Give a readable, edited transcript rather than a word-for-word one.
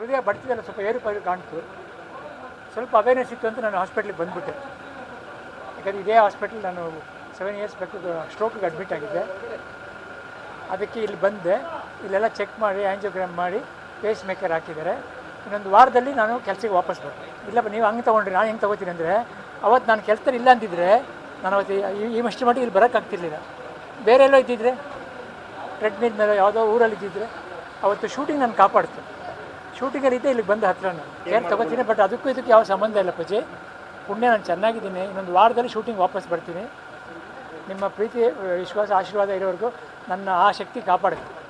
ಹೃದಯ ಬಡ್ತಿದ್ದಲ್ಲ ಸ್ವಲ್ಪ ಏರುಪೇರು ಕಾಣ್ತು. ಸ್ವಲ್ಪ ಅವೇರ್ನೆಸ್ ಇತ್ತು ಅಂತ ನಾನು ಹಾಸ್ಪಿಟ್ಲಿಗೆ ಬಂದುಬಿಟ್ಟೆ. ಯಾಕಂದರೆ ಇದೇ ಹಾಸ್ಪಿಟ್ಲ್ ನಾನು 7 ಇಯರ್ಸ್ ಬ್ಯಾಕ್ ಸ್ಟ್ರೋಕ್ಗೆ ಅಡ್ಮಿಟ್ ಆಗಿದ್ದೆ. ಅದಕ್ಕೆ ಇಲ್ಲಿ ಬಂದೆ. ಇಲ್ಲೆಲ್ಲ ಚೆಕ್ ಮಾಡಿ ಆ್ಯಂಜಿಯೋಗ್ರಾಮ್ ಮಾಡಿ ಪೇಸ್ ಮೇಕರ್ ಹಾಕಿದ್ದಾರೆ. ಇನ್ನೊಂದು ವಾರದಲ್ಲಿ ನಾನು ಕೆಲಸಕ್ಕೆ ವಾಪಸ್ ಬರ್ತೀನಿ. ಇಲ್ಲಪ್ಪ ನೀವು ಹಂಗೆ ತೊಗೊಂಡ್ರಿ, ನಾನು ಹೆಂಗೆ ತೊಗೋತೀನಿ ಅಂದರೆ, ಅವತ್ತು ನಾನು ಕೆಲಸದಲ್ಲಿ ಇಲ್ಲ ಅಂತಿದ್ದರೆ ನಾನು ಅವತ್ತು ಈ ಮಷ್ಟಿ ಮಟ್ಟಿಗೆ ಇಲ್ಲಿ ಬರೋಕ್ಕಾಗ್ತಿರ್ಲಿಲ್ಲ. ಬೇರೆ ಎಲ್ಲೋ ಇದ್ದಿದ್ದರೆ, ಟ್ರೆಡ್ಮಿಲ್ ಮೇಲೆ ಯಾವುದೋ ಊರಲ್ಲಿ ಇದ್ದಿದ್ದರೆ ಅವತ್ತು ಶೂಟಿಂಗ್ ನಾನು ಕಾಪಾಡ್ತು. ಶೂಟಿಂಗಲ್ಲಿ ಇದ್ದೆ ಇಲ್ಲಿಗೆ ಬಂದ ಹತ್ರ ನಾನು ಕೇರ್ ತೊಗೋತೀನಿ. ಬಟ್ ಅದಕ್ಕೂ ಇದಕ್ಕೆ ಯಾವ ಸಂಬಂಧ ಇಲ್ಲ ಪೂಜೆ. ಪುಣ್ಯ ನಾನು ಚೆನ್ನಾಗಿದ್ದೀನಿ. ಇನ್ನೊಂದು ವಾರದಲ್ಲಿ ಶೂಟಿಂಗ್ ವಾಪಸ್ ಬರ್ತೀನಿ. ನಿಮ್ಮ ಪ್ರೀತಿ, ವಿಶ್ವಾಸ, ಆಶೀರ್ವಾದ ಇರೋವರೆಗೂ ನನ್ನ ಆ ಶಕ್ತಿ ಕಾಪಾಡುತ್ತೆ.